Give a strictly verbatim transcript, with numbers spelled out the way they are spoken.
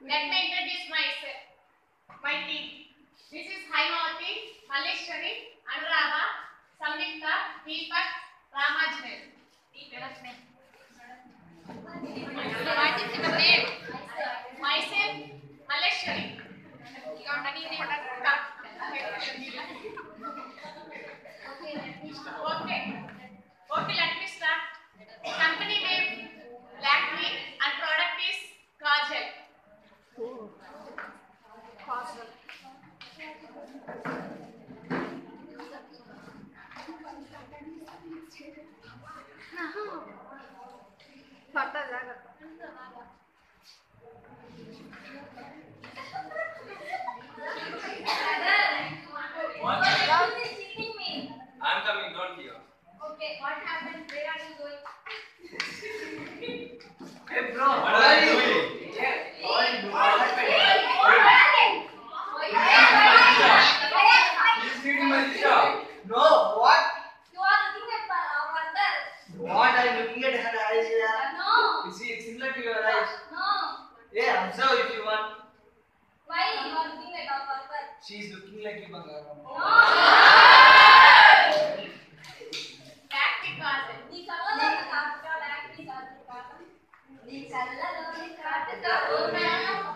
Let me introduce myself, my team. This is Chimakurthy, Maleshwari, Anuradha, Samyukta, Deepak, Ramajnel. What is your name? Myself, Maleshwari. You got anything? Okay. Okay, let me start. Company name Lakme and product is Kajal. Kajal. पता जाएगा What? Love is cheating me. I'm coming, don't fear. Okay, what happened? Where are you going? Hey bro, what are you doing? Yeah. What are you doing? What happened? He's feeding my sister. No, what? You are looking at my mother. What are you looking at her eyes here? No. Is it similar to your eyes? No. Yeah, observe if you want. Why you are looking at our mother? She is looking like you, Bangaram. No. Tactic Kajal. నీ కళ్ళలో కాదు, tactic Kajal. నీ కళ్ళలో కాదు.